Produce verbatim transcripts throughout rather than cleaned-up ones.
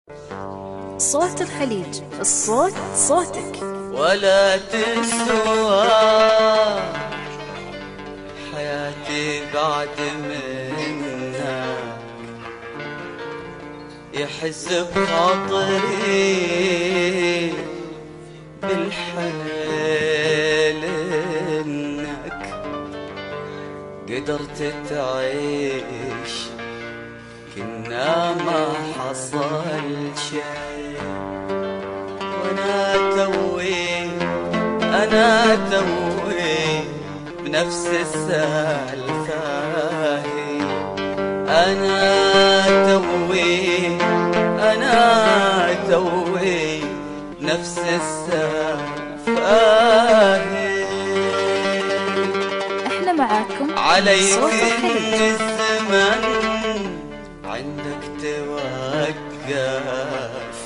صوت الخليج، الصوت صوتك. ولا تسوى حياتي بعد منك، يحز بخاطري بالحيل انك قدرت تعيش كنا ما حصل شيء. وانا توي انا توي بنفس السالفة هي، انا توي انا توي نفس السالفة هي. احنا معاكم عليك صوت الخليج. الزمن عندك توقف،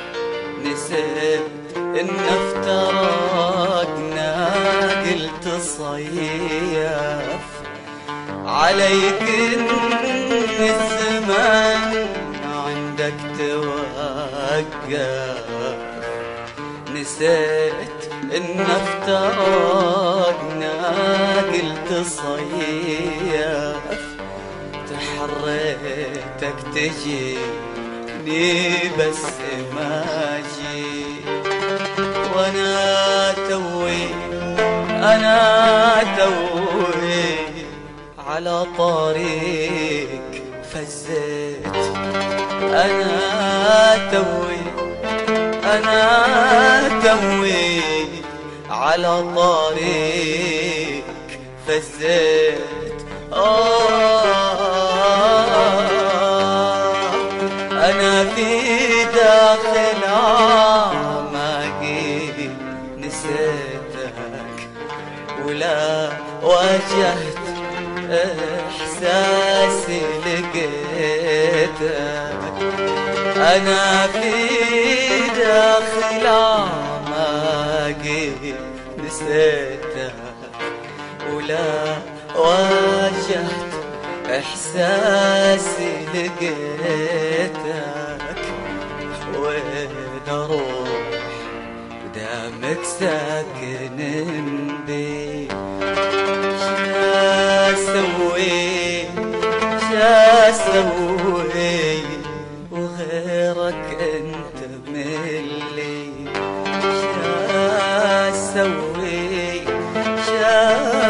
نسيت ان افترقنا قلت صيف. عليك ان الزمن عندك توقف، نسيت ان افترقنا قلت صيف. تحريتك تجيني بس ما جيت، وانا توي انا توي على طريق فزيت. انا توي انا توي على طريق فزيت. آه أنا في داخل أعماقي نسيتك، ولا واجهت إحساسي لقيتك. أنا في داخل أعماقي نسيتك، ولا واجهت إحساسي لقيتك. وين أروح ودامك ساكن بي؟